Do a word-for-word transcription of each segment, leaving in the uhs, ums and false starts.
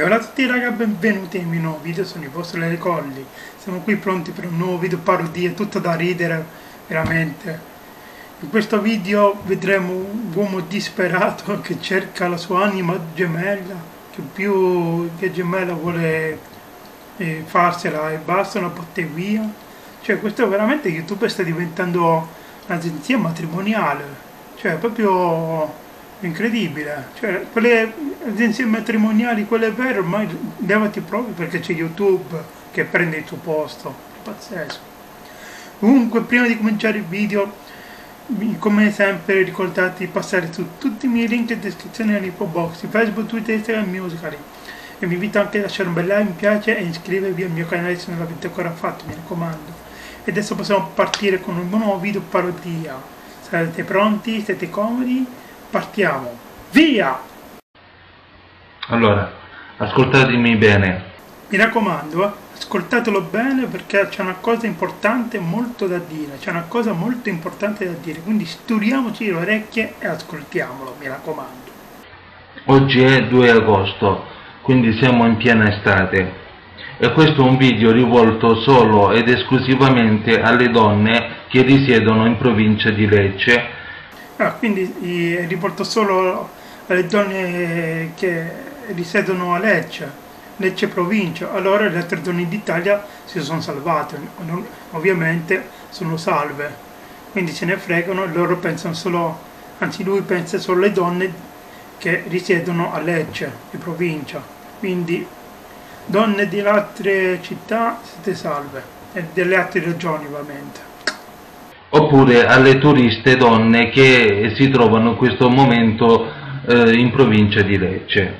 Hola a tutti raga, benvenuti ai miei nuovi video, sono il vostro Lele Colli. Siamo qui pronti per un nuovo video parodia, tutto da ridere, veramente. In questo video vedremo un uomo disperato che cerca la sua anima gemella, che più che gemella vuole eh, farsela e basta, una botte via. Cioè questo veramente YouTube sta diventando un'agenzia matrimoniale, cioè proprio incredibile. Cioè quelle agenzie matrimoniali, quelle vere, ormai levati proprio perché c'è YouTube che prende il suo posto, è pazzesco. Comunque prima di cominciare il video, come sempre ricordate di passare su tutti i miei link in descrizione nell'info box, Facebook, Twitter, Instagram, Musical.ly, e vi invito anche a lasciare un bel like, mi piace e iscrivervi al mio canale se non l'avete ancora fatto, mi raccomando. E adesso possiamo partire con un nuovo video parodia. Sarete pronti? Siete comodi? Partiamo, via! Allora, ascoltatemi bene. Mi raccomando, eh, ascoltatelo bene perché c'è una cosa importante molto da dire, c'è una cosa molto importante da dire, quindi sturiamoci le orecchie e ascoltiamolo, mi raccomando. Oggi è due agosto, quindi siamo in piena estate, e questo è un video rivolto solo ed esclusivamente alle donne che risiedono in provincia di Lecce. Ah, quindi è rivolto solo alle donne che risiedono a Lecce, Lecce provincia. Allora le altre donne d'Italia si sono salvate, ovviamente sono salve, quindi se ne fregano e loro pensano solo, anzi lui pensa solo alle donne che risiedono a Lecce di provincia. Quindi donne di altre città siete salve, e delle altre regioni ovviamente. Oppure alle turiste donne che si trovano in questo momento eh, in provincia di Lecce.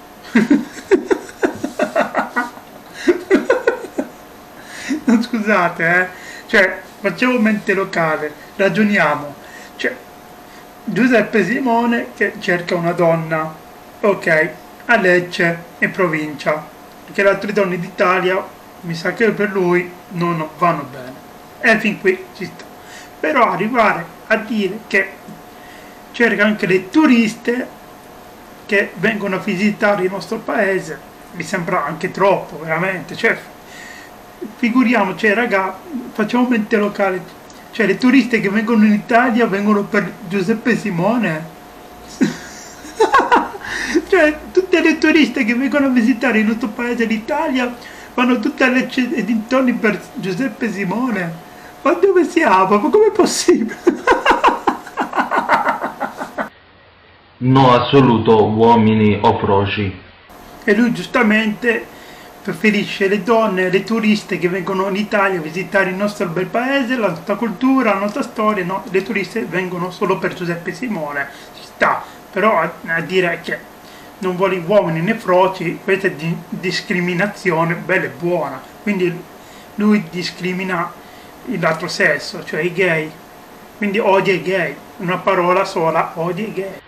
Non scusate, eh? Cioè, facciamo mente locale, ragioniamo. Cioè, Giuseppe Simone che cerca una donna, ok, a Lecce in provincia, perché le altre donne d'Italia, mi sa che per lui non vanno bene. E fin qui ci sta. Però arrivare a dire che cerca anche le turiste che vengono a visitare il nostro paese mi sembra anche troppo, veramente. Cioè, figuriamoci, cioè, raga, facciamo mente locale. Cioè, le turiste che vengono in Italia vengono per Giuseppe Simone. Cioè, tutte le turiste che vengono a visitare il nostro paese, l'Italia, vanno tutte a Lecce e dintorni per Giuseppe Simone. Ma dove siamo? Ma com'è possibile? No assoluto uomini o froci. E lui giustamente preferisce le donne, le turiste che vengono in Italia a visitare il nostro bel paese, la nostra cultura, la nostra storia. No, le turiste vengono solo per Giuseppe Simone, ci sta. Però a, a dire che non vuole uomini né froci, questa è di discriminazione bella e buona. Quindi lui discrimina l'altro sesso, cioè i gay, quindi odia i gay, una parola sola, odia i gay.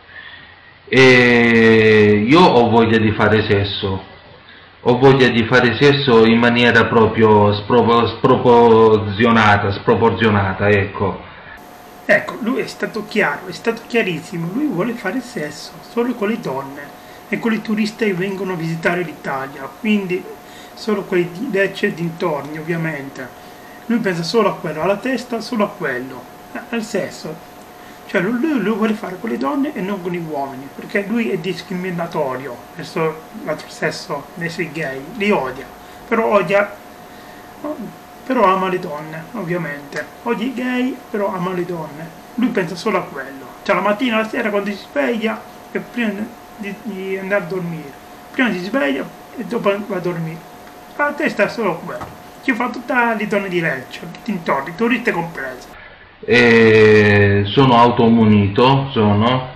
E io ho voglia di fare sesso, ho voglia di fare sesso in maniera proprio spro sproporzionata, sproporzionata, ecco. Ecco, lui è stato chiaro, è stato chiarissimo, lui vuole fare sesso solo con le donne e con i turisti che vengono a visitare l'Italia, quindi solo quelli di Lecce e dintorni ovviamente. Lui pensa solo a quello, alla testa solo a quello, al sesso. Cioè lui, lui vuole fare con le donne e non con gli uomini, perché lui è discriminatorio verso l'altro sesso, verso i gay, li odia, però odia, però ama le donne, ovviamente. Odia i gay, però ama le donne. Lui pensa solo a quello. Cioè la mattina, la sera, quando si sveglia, e prima di, di andare a dormire, prima si sveglia e dopo va a dormire. La testa è solo quello. Ci fa tutte le donne di Lecce, dintorni, turiste comprese. E sono automunito, sono,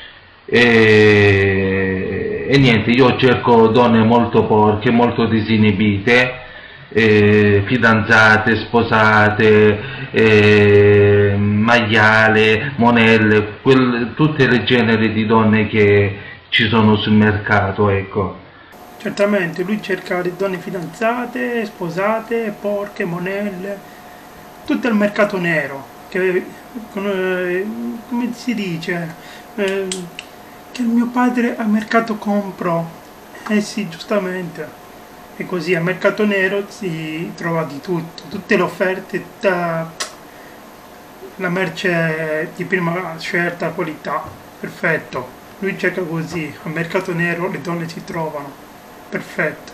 e, e niente, io cerco donne molto porche, molto disinibite, e fidanzate, sposate, e maiale, monelle, quel, tutte le generi di donne che ci sono sul mercato, ecco. Certamente, lui cerca le donne fidanzate, sposate, porche, monelle, tutto il mercato nero, che come, come si dice, eh, che il mio padre al mercato compro, Eh sì, giustamente. E così a mercato nero si trova di tutto, tutte le offerte, tutta la merce di prima scelta, qualità, perfetto. Lui cerca così, a mercato nero le donne si trovano, perfetto.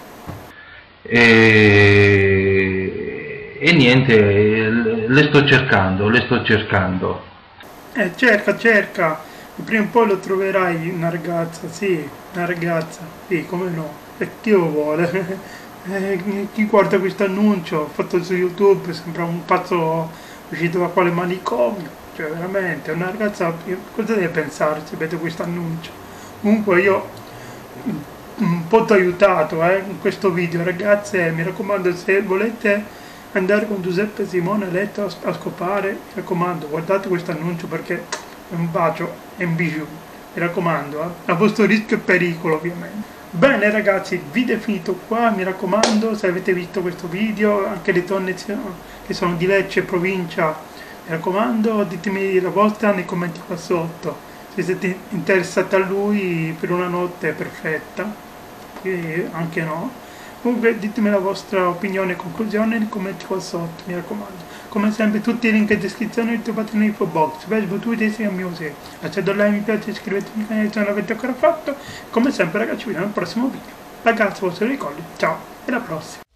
E, e niente, le sto cercando, le sto cercando. Eh, cerca, cerca, prima o poi lo troverai una ragazza, sì, una ragazza, sì, come no, e chi lo vuole? Eh, chi guarda questo annuncio fatto su YouTube sembra un pazzo uscito da quale manicomio, cioè veramente, una ragazza, cosa deve pensare se vede questo annuncio? Comunque io un po' ti ho aiutato eh, in questo video, ragazze, mi raccomando, se volete andare con Giuseppe Simone a letto a, a scopare, mi raccomando, guardate questo annuncio perché è un bacio, è un bijou, mi raccomando, eh, a vostro rischio e pericolo ovviamente. Bene ragazzi, il video è finito qua, mi raccomando, se avete visto questo video, anche le donne che sono di Lecce e provincia, mi raccomando, ditemi la vostra nei commenti qua sotto, se siete interessati a lui per una notte perfetta, e anche no. Comunque ditemi la vostra opinione e conclusione nei commenti qua sotto, mi raccomando. Come sempre tutti i link in descrizione li trovate nell'info box, Facebook, Twitter, Instagram, Music. Lasciate un like, mi piace, iscrivetevi al canale se non l'avete ancora fatto. Come sempre ragazzi ci vediamo al prossimo video. Ragazzi, vostri ricordi, ciao e alla prossima.